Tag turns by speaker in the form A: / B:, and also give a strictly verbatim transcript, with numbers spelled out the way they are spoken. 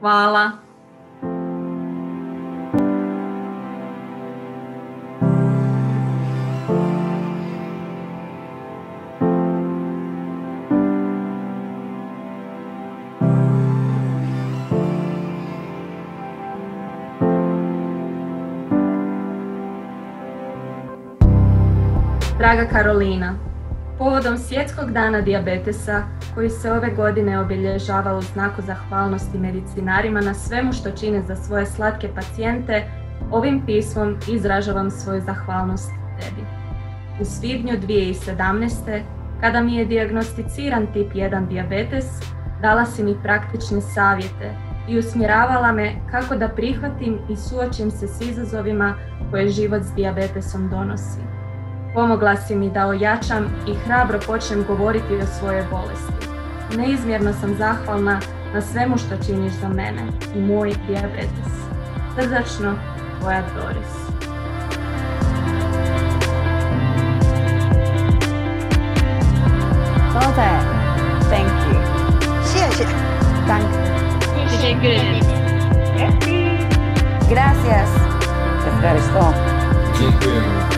A: Hvala. Draga Karolina, povodom Svjetskog dana dijabetesa, koji se ove godine obilježava u znaku zahvalnosti medicinarima na svemu što čine za svoje slatke pacijente, ovim pismom izražavam svoju zahvalnost tebi. U svibnju dvije tisuće sedamnaeste. kada mi je dijagnosticiran tip jedan dijabetes, dala si mi praktične savjete i usmjeravala me kako da prihvatim i suočim se s izazovima koje život s dijabetesom donosi. Pomogla si mi da ojačam i hrabro počnem govoriti o svojoj bolesti. Neizmjerno sam zahvalna na svemu što činiš za mene i moj dijabetes. Srdačno, tvoja Doris.
B: Lotte, thank you.
C: 谢谢。
B: Danke.
D: Teşekkür ederim.
B: Gracias.
E: Ευχαριστώ.
F: Dziękujemy.